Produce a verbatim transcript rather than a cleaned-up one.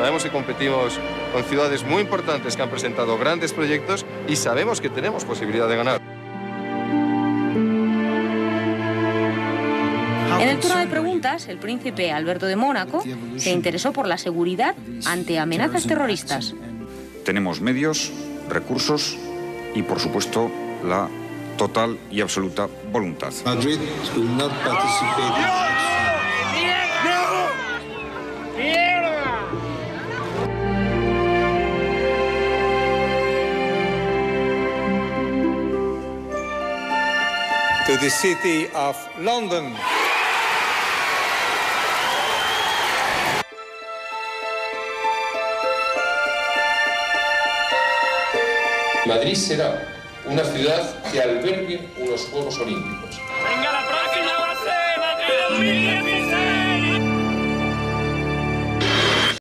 Sabemos que competimos con ciudades muy importantes que han presentado grandes proyectos y sabemos que tenemos posibilidad de ganar. En el turno de preguntas, el príncipe Alberto de Mónaco se interesó por la seguridad ante amenazas terroristas. Tenemos medios, recursos y, por supuesto, la total y absoluta voluntad. Madrid will not participate. To the city of London. Madrid será una ciudad que albergue unos Juegos Olímpicos. ¡Venga, la próxima base! ¡Madrid dos mil dieciocho!